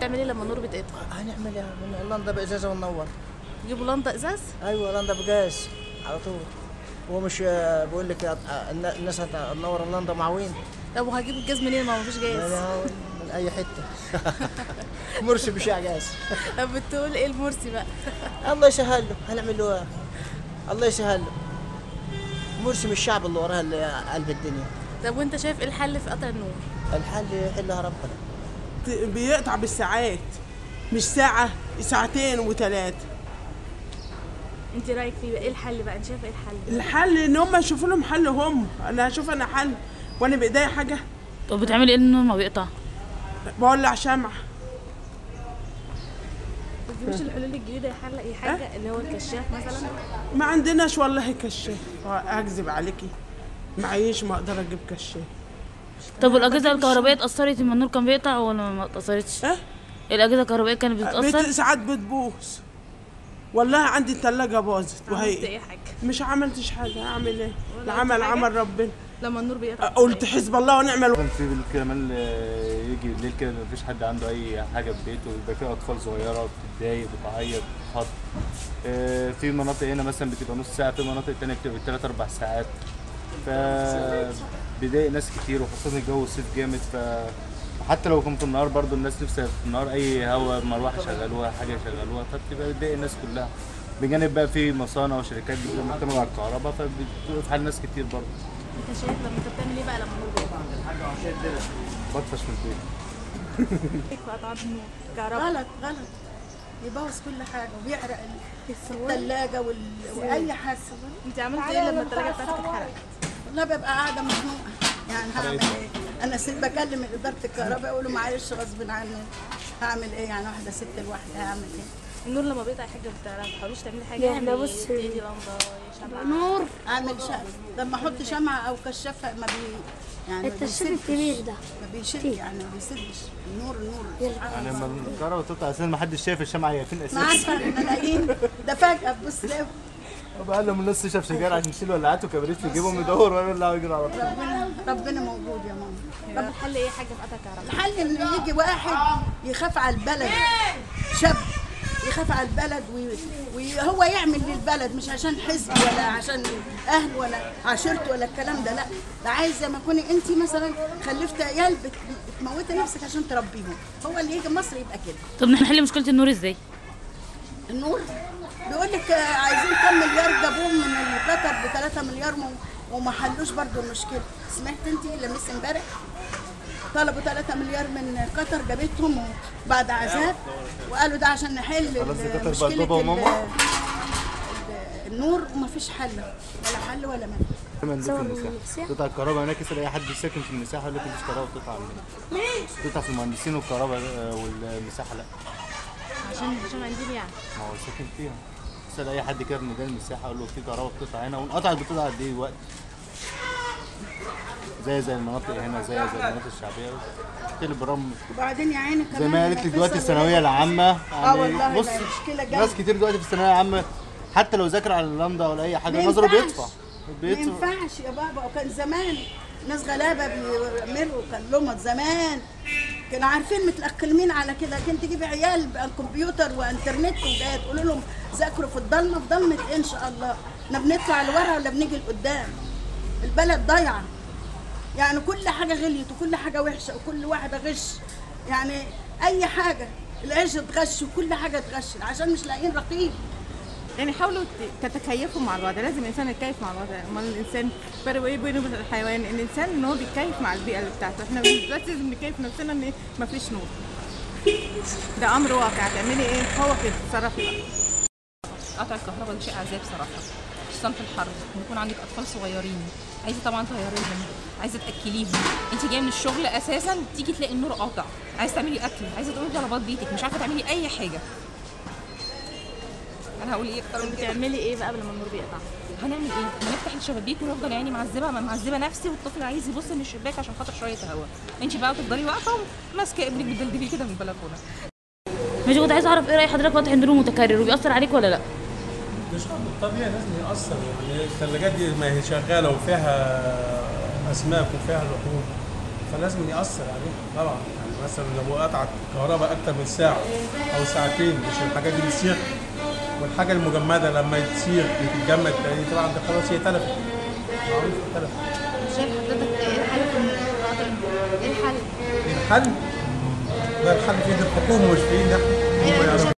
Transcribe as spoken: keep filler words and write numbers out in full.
بتعمل ايه لما النور بيتقطع؟ هنعمل ايه؟ من لندا بازازه وننور. تجيبوا لندا ازاز؟ ايوه لندا بجاز على طول. هو مش بقول لك الناس هتنور اللندا معوين؟ طب وهجيبوا الجاز منين ما مفيش جاز؟ من اي حته. مرسي بشع جاز. طب بتقول ايه المرسي بقى؟ الله يسهل له، هنعمل له ايه؟ الله يسهل له. مرسي من الشعب اللي وراه اللي قلب الدنيا. طب وانت شايف ايه الحل في قطع النور؟ الحل يحلها ربنا. بيقطع بالساعات، مش ساعة، ساعتين وثلاثة. انت رايك فيه ايه الحل بقى؟ انت شايفه ايه الحل؟ الحل ان هم يشوفوا لهم حل، هم انا هشوف انا حل وانا بايديا حاجة. طب بتعملي ايه النور ما بيقطع؟ بولع شمعة. ما تجيبوش الحلول الجديدة يحل اي حاجة أه؟ اللي هو الكشاف مثلا؟ ما عندناش والله كشاف، اكذب عليكي معيش ما اقدر اجيب كشاف. طب والاجهزه الكهربائيه اتاثرت لما النور كان بيقطع ولا ما اتاثرتش؟ اه الاجهزه الكهربائيه كانت بتتاثر؟ ساعات بتبوظ والله. عندي الثلاجه باظت وهي عملت ايه حاجه؟ مش عملتش حاجه، اعمل ايه؟ العمل عمل ربنا. لما النور بيقطع قلت حسب الله ونعم الوكيل. في كمان يجي الليل كده مفيش حد عنده اي حاجه في بيته، ويبقى في اطفال صغيره بتتضايق بتعيط بتحط. في مناطق هنا مثلا بتبقى نص ساعه، في مناطق تانية بتبقى ثلاث اربع ساعات. ف بيضايق ناس كتير، وخاصه الجو الصيف جامد. ف حتى لو كنت النهار برضو الناس نفسها في النهار اي هوا مروحه شغلوها حاجه يشغلوها، فبتبقى بتضايق الناس كلها. بجانب بقى في مصانع وشركات بتبقى معتمده على الكهرباء، فبتوقف حال ناس كتير برضو. انت شايف لما انت بتعمل ايه بقى لما النور بيقطع؟ بطفش من البيت. ايه في قطعات النور؟ كهرباء غلط غلط، يبوظ كل حاجه وبيحرق الثلاجه وال... واي حاجه. انت عملت ايه لما الثلاجه بتاعتك اتحرقت؟ والله ببقى قاعده مخنوقه، يعني هعمل ايه؟ انا ست بكلم اداره الكهرباء يقولوا معلش غصب عني، هعمل ايه؟ يعني واحده ست لوحدها هعمل ايه؟ النور لما بيقطع يا حاجه ما بتحاوليش تعملي حاجه؟ يعني بص ايدي لمبه شمعه نور، اعمل شمعه. لما احط شمعه او كشاف ما بي يعني الكشاف الكبير ده ما بيشد، يعني ما بيسدش النور. النور يعني لما الكهرباء تقطع اساسا ما حدش شايف الشمعه هي فين اساسا. ما عارفه ملاقيين ده فجاه تبص تلاقي بقى لهم الناس تشرب سجاير عشان يشيلوا ولعات وكبريت في جيبهم يدوروا ويرجعوا يجروا على طول. ربنا ربنا موجود يا ماما. طب الحل ايه حاجه في قطع الكهرباء؟ الحل انه يجي واحد يخاف على البلد، شاب يخاف على البلد وهو يعمل للبلد، مش عشان حزب ولا عشان اهل ولا عشيرته ولا الكلام ده، لا ده عايز زي ما تكوني انت مثلا خلفت عيال بتموتي نفسك عشان تربيهم، هو اللي يجي مصر يبقى كده. طب نحل مشكله النور ازاي؟ النور بيقول لك عايزين كام مليار جابوهم من قطر ب ثلاثة مليار وما حلوش برضه المشكله. سمعت انت لمس امبارح طلبوا ثلاثة مليار من قطر جابتهم بعد عذاب، وقالوا ده عشان نحل مشكله النور، ومفيش حل ولا حل ولا مال. كمان في المساحه تقطع الكهرباء هناك، يسال اي حد ساكن في المساحه يقول لك مفيش كهرباء بتقطع عندنا. تقطع في المهندسين والكهرباء والمساحه لا. عشان عشان عندنا يعني ما هو ساكن فيها. اسال اي حد كده في ميدان المساحه يقول له في كهرباء بتقطع هنا، وانقطعت بتقطع قد ايه وقت؟ زي زي المناطق هنا زي زي المناطق الشعبيه تقلب برام. وبعدين يا عيني كمان زي ما قالت لك دلوقتي الثانويه العامه، اه والله بص مشكله جامده. ناس كتير دلوقتي في الثانويه العامه حتى لو ذاكر على اللندا ولا اي حاجه نظره بيطفى. ما ينفعش يا بابا. وكان زمان ناس غلابه بيعملوا كان لمط زمان كانوا عارفين متأقلمين على كده. كنت تجيب عيال كمبيوتر وانترنت وجايه تقول لهم ذاكروا في الضلمه، في ضلمه ان شاء الله احنا بنطلع لورا ولا بنيجي لقدام؟ البلد ضايعه، يعني كل حاجه غليت وكل حاجه وحشه وكل واحده غش، يعني اي حاجه العيش اتغش وكل حاجه اتغش عشان مش لاقيين رقيب. يعني حاولوا تتكيفوا مع الوضع، لازم الانسان يتكيف مع الوضع. امال الانسان فرق ايه بينه وبين الحيوان؟ الانسان ان هو بيتكيف مع البيئه اللي بتاعته، احنا دلوقتي لازم نكيف نفسنا ان مفيش نور. ده امر واقع، هتعملي ايه؟ هو كده تصرفي بقى. قطع الكهرباء ده شيء عذاب صراحه، خصوصا في الحر، يكون عندك اطفال صغيرين عايزه طبعا تغيريهم، عايزه تاكليهم، انت جايه من الشغل اساسا تيجي تلاقي النور قاطع، عايزه تعملي اكل، عايزه تقومي طلبات بيتك، مش عارفه تعملي اي حاجه. انا هقول ايه اكتر من كده؟ بتعملي ايه بقى لما النور بيقطع؟ هنعمل ايه؟ هنفتح الشبابيك ونفضل يعني معذبه معذبه نفسي، والطفل عايز يبص من الشباك عشان خاطر شويه هواء، انت بقى تفضلي واقفه ماسكه ابنك بتدلدليه كده من البلكونه. مش كنت عايزه اعرف ايه راي حضرتك واضح ان النور متكرر وبيأثر عليك ولا لا؟ مش طبيعي لازم يأثر، يعني الثلاجات دي ما هي شغاله وفيها اسماك وفيها لحوم، فلازم يأثر عليه طبعا. يعني مثلا لو قطعت الكهرباء أكتر من ساعة أو ساعتين مش الحاجات دي بتسيح، والحاجة المجمدة لما تسيح بتتجمد تاني طبعا ده خلاص هي تلفت. معروف تلفت. شايف حضرتك ايه الحل في الموضوع ده؟ ايه الحل؟ الحل؟ ده الحل في ايد الحكومة مش في ايدنا. ايوه